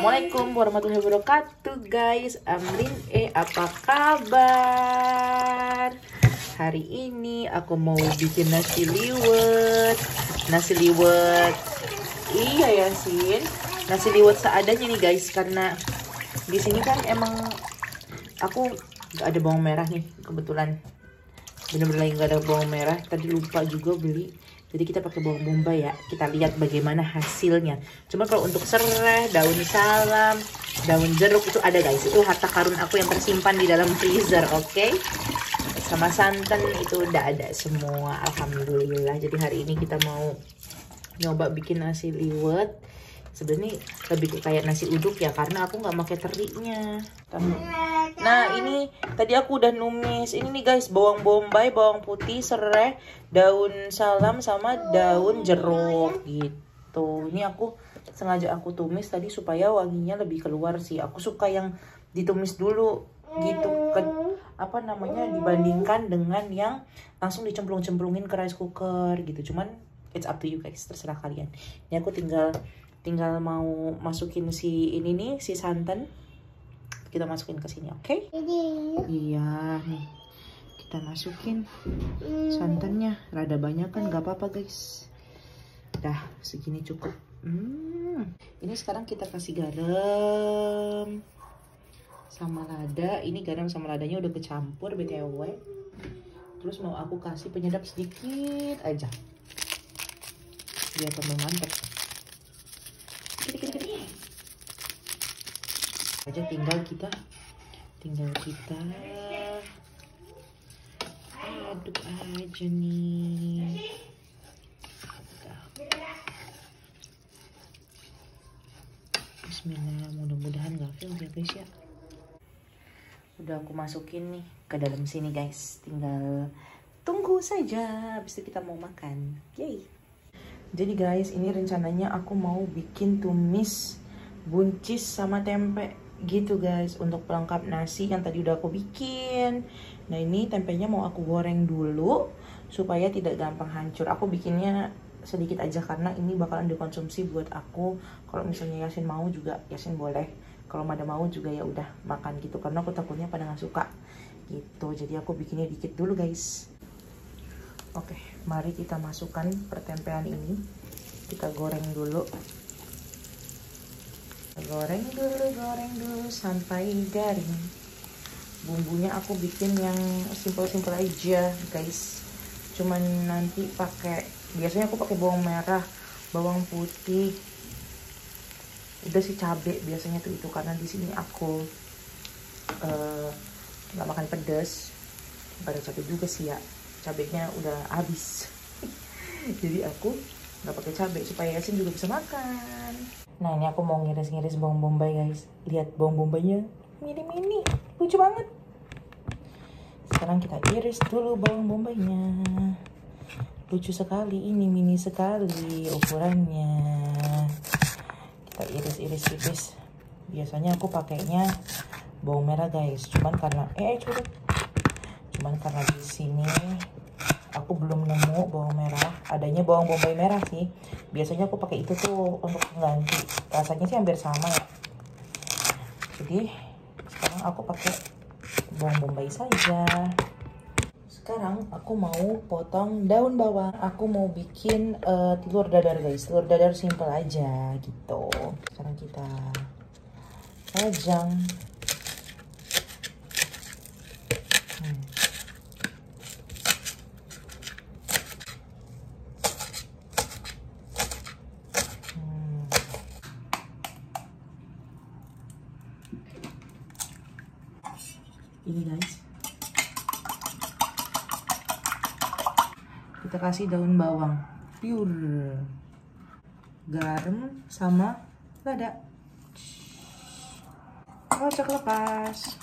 Assalamualaikum warahmatullahi wabarakatuh guys. Amrin apa kabar? Hari ini aku mau bikin nasi liwet. Nasi liwet, iya Yasin, nasi liwet seadanya nih guys. Karena di sini kan emang aku gak ada bawang merah nih, kebetulan bener-bener lagi gak ada bawang merah. Tadi lupa juga beli. Jadi kita pakai bawang bombay ya. Kita lihat bagaimana hasilnya. Cuma kalau untuk serai, daun salam, daun jeruk itu ada guys. Itu harta karun aku yang tersimpan di dalam freezer, oke? Sama santan itu udah ada semua, alhamdulillah. Jadi hari ini kita mau nyoba bikin nasi liwet. Sebenarnya lebih kayak nasi uduk ya, karena aku nggak pakai terinya. Nah ini tadi aku udah numis. Ini nih guys, bawang bombay, bawang putih, serai, daun salam sama daun jeruk gitu. Ini aku sengaja aku tumis tadi supaya wanginya lebih keluar sih. Aku suka yang ditumis dulu gitu, dibandingkan dengan yang langsung dicemplung-cemplungin ke rice cooker gitu. Cuman it's up to you guys, terserah kalian. Ini aku tinggal mau masukin si ini nih, si santan. Kita masukin ke sini, oke? Iya, nih. Kita masukin santannya. Rada banyak kan, gak apa-apa guys. Dah, segini cukup. Ini sekarang kita kasih garam sama lada. Ini garam sama ladanya udah kecampur BTW. Terus mau aku kasih penyedap sedikit aja, biar tambah mantap. Aja tinggal kita aduk aja nih. Bismillah, mudah-mudahan gak fail ya guys ya. Udah aku masukin nih ke dalam sini guys, tinggal tunggu saja, habis itu kita mau makan. Yay. Jadi guys, ini rencananya aku mau bikin tumis buncis sama tempe gitu guys, untuk pelengkap nasi yang tadi udah aku bikin. Nah ini tempenya mau aku goreng dulu supaya tidak gampang hancur. Aku bikinnya sedikit aja karena ini bakalan dikonsumsi buat aku. Kalau misalnya Yasin mau juga, Yasin boleh. Kalau Mada mau juga ya udah makan gitu, karena aku takutnya pada nggak suka gitu. Jadi aku bikinnya dikit dulu guys. Oke, mari kita masukkan pertempean ini. Kita goreng dulu. Goreng dulu sampai garing. Bumbunya aku bikin yang simple aja guys. Cuman nanti biasanya aku pakai bawang merah, bawang putih, udah sih cabai biasanya tuh itu, karena di sini aku nggak makan pedas. Nggak ada cabai juga sih ya, cabainya udah habis. Jadi aku nggak pakai cabai supaya Yasin juga bisa makan. Nah ini aku mau ngiris-ngiris bawang bombay guys. Lihat bawang bombaynya mini-mini, lucu banget. Sekarang kita iris dulu bawang bombaynya. Lucu sekali ini, mini sekali ukurannya. Kita iris-iris tipis. Biasanya aku pakainya bawang merah guys. Cuman karena di sini aku belum nemu bawang merah. Adanya bawang bombay merah sih. Biasanya aku pakai itu tuh untuk mengganti. Rasanya sih hampir sama ya. Jadi sekarang aku pakai bawang bombay saja. Sekarang aku mau potong daun bawang. Aku mau bikin telur dadar guys. Telur dadar simple aja gitu. Sekarang kita pajang. Ini guys, kita kasih daun bawang pure, garam sama lada. Kocok lepas.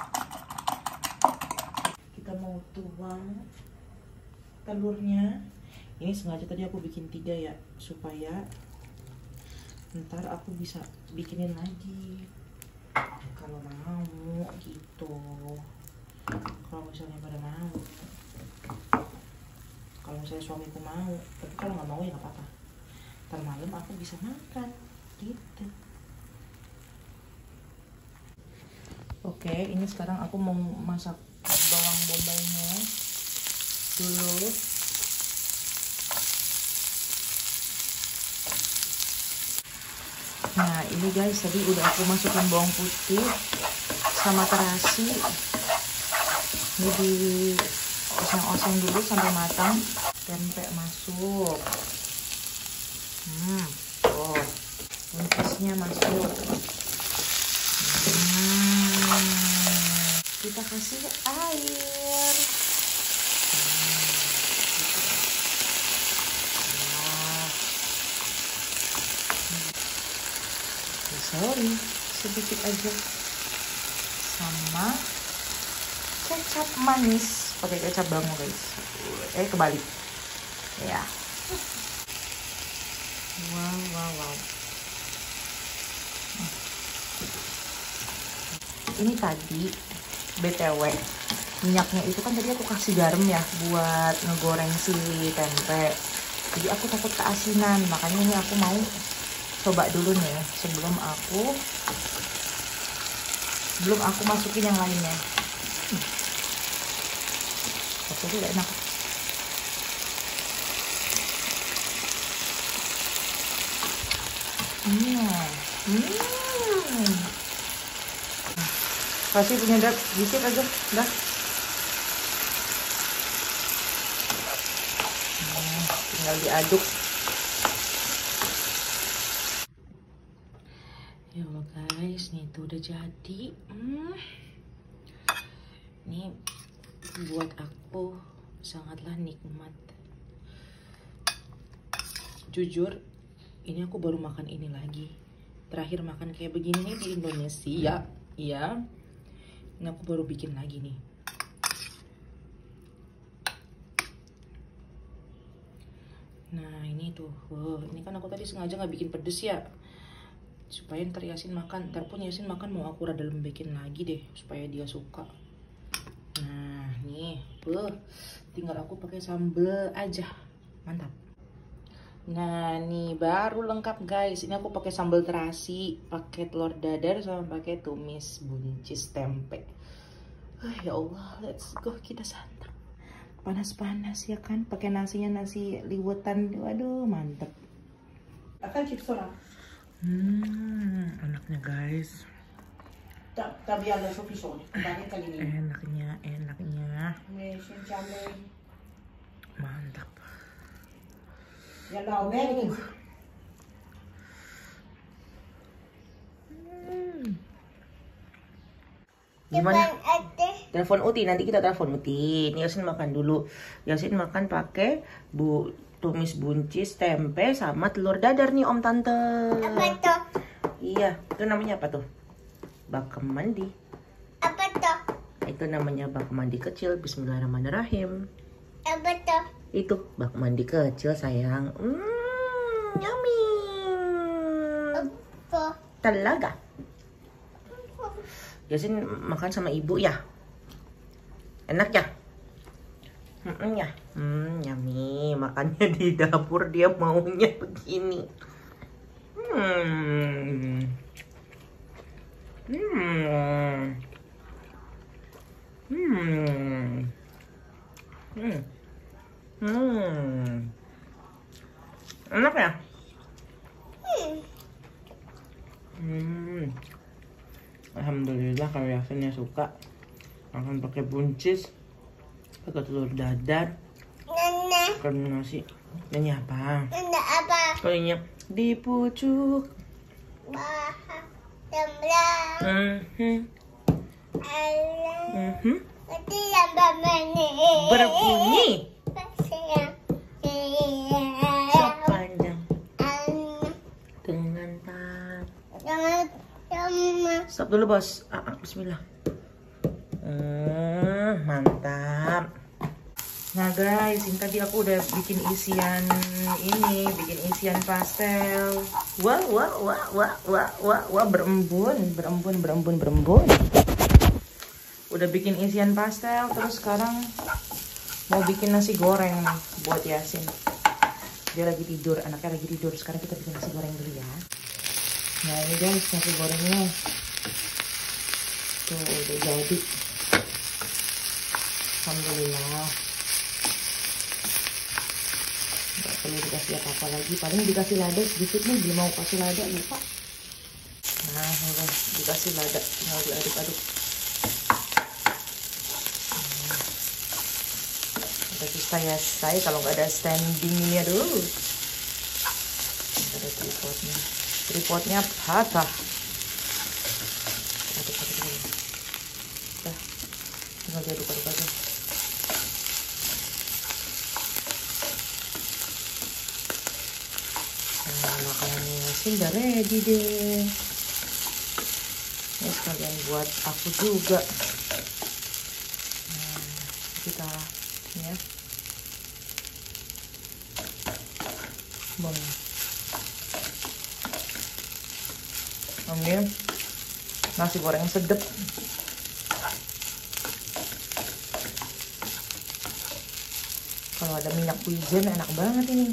Kita mau tuang telurnya. Ini sengaja tadi aku bikin 3 ya, supaya ntar aku bisa bikinin lagi kalau mau gitu. Kalau misalnya pada mau, kalau misalnya suamiku mau. Tapi kalau nggak mau ya nggak apa-apa, ntar malam aku bisa makan gitu. Oke, ini sekarang aku mau masak bawang bombaynya dulu. Nah ini guys, tadi udah aku masukin bawang putih sama terasi. Ini di oseng-oseng dulu sampai matang. Tempe masuk. Oh, buncisnya masuk. Kita kasih air. Sorry, sedikit aja. Sama kecap manis, pakai kecap bango guys. Kebalik. Ya. Wow. Ini tadi BTW minyaknya itu kan tadi aku kasih garam ya buat ngegoreng si tempe. Jadi aku takut keasinan, makanya ini aku mau coba dulu nih sebelum aku masukin yang lainnya. Oke, udah enak. Kasih penyedap dikit aja, dah. Tinggal diaduk. Ya Allah guys, nih tuh udah jadi. Ini buat aku sangatlah nikmat. Jujur, ini aku baru makan ini lagi. Terakhir makan kayak begini nih di Indonesia, ya. Ini aku baru bikin lagi nih. Nah ini tuh, ini kan aku tadi sengaja nggak bikin pedes ya, supaya ntar Yasin makan. Ntar pun Yasin makan mau aku rada lembekin lagi deh, supaya dia suka. Nah nih, tinggal aku pakai sambal aja, mantap. Nah nih baru lengkap guys. Ini aku pakai sambal terasi, pakai telur dadar, sama pakai tumis buncis tempe. Ya Allah, let's go, kita santap. Panas-panas ya kan, pakai nasinya nasi liwetan. Waduh mantep. Akan chips orang. Enaknya guys. Tapi ada sufficiente. Enaknya. Mantap. Ya lah, Gimana? Telepon Uti, nanti kita telepon Uti. Ini Yasin makan dulu. Yasin makan pakai tumis buncis tempe sama telur dadar nih Om Tante. Apa tuh? Iya, itu namanya apa tuh? Bak mandi. Apa tuh? Itu namanya bak mandi kecil. Bismillahirrahmanirrahim. Apa tuh? Itu bak mandi kecil sayang. Yummy. Apa? Telaga. Yasin makan sama ibu ya. Enak ya? Ya. Yummy. Makannya di dapur dia maunya begini. Enak ya? Alhamdulillah kalau Yasinnya suka makan pakai buncis, pakai telur dadar, pakai nasi. Ini apa? Nana apa? Oh ini di pucuk. Baha. Temblang. Allah. Nanti yang Berbunyi sepanjang dengan stop dulu bos. Bismillah. Mantap. Nah guys, ini tadi aku udah bikin isian pastel. Wah, berembun. Udah bikin isian pastel, terus sekarang mau bikin nasi goreng buat Yasin. Dia lagi tidur, anaknya lagi tidur. Sekarang kita bikin nasi goreng dulu ya. Nah ini guys, nasi gorengnya. Tuh udah jadi. Alhamdulillah. Nggak perlu dikasih apa-apa lagi. Paling dikasih lada sedikit nih. Belum mau kasih lada, lupa. Nah udah dikasih lada. Tinggal diaduk-aduk. Udah susah ya saya kalau nggak ada standingnya dulu. Nggak ada tripodnya. Tripodnya patah. Aduk-aduk dulu. Udah. Tinggal diaduk-aduk aja. Nah, makanannya Yasin udah ready deh. Ini sekalian buat aku juga. Nah, kita ya. Bang. Ini nasi goreng sedep. Kalau ada minyak wijen enak banget ini.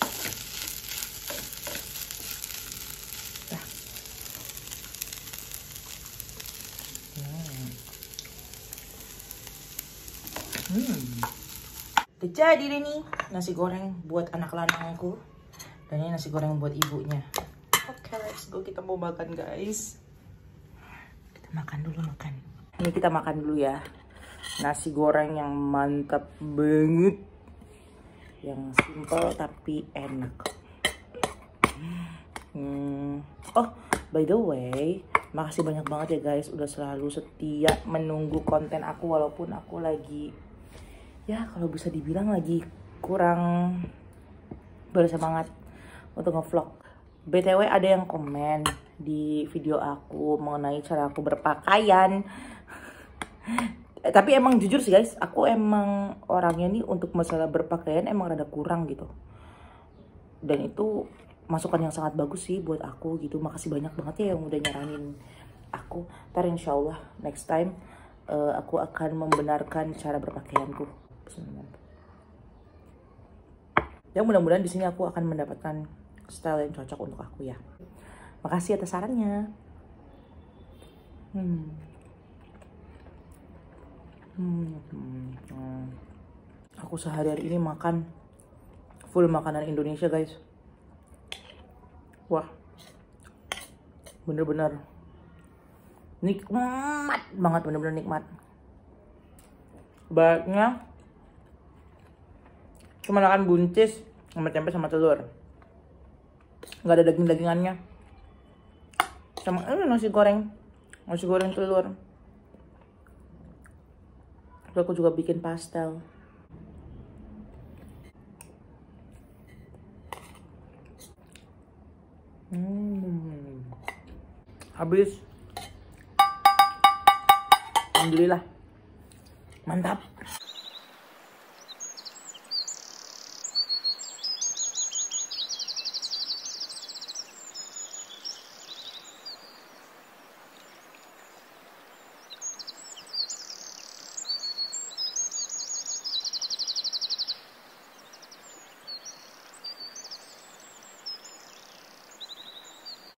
Udah jadi deh nih nasi goreng buat anak lanangku. Dan ini nasi goreng buat ibunya. Oke, let's go, kita mau makan guys. Kita makan dulu, makan. Ini kita makan dulu ya. Nasi goreng yang mantap banget. Yang simple tapi enak. Oh, by the way, makasih banyak banget ya guys udah selalu setia menunggu konten aku walaupun aku lagi, ya kalau bisa dibilang lagi kurang bersemangat untuk ngevlog. BTW ada yang komen di video aku mengenai cara aku berpakaian. Tapi emang jujur sih guys, aku emang orangnya nih untuk masalah berpakaian emang rada kurang gitu. Dan itu masukan yang sangat bagus sih buat aku gitu. Makasih banyak banget ya yang udah nyaranin aku. Ntar insya Allah next time aku akan membenarkan cara berpakaianku. Ya mudah-mudahan di sini aku akan mendapatkan style yang cocok untuk aku ya. Makasih atas sarannya. Aku sehari-hari ini makan full makanan Indonesia guys. Wah, bener-bener nikmat banget, bener-bener nikmat. Baiknya cuma makan buncis sama tempe sama telur, nggak ada daging-dagingannya. Sama nasi goreng telur. Terus aku juga bikin pastel. Habis. Alhamdulillah. Mantap.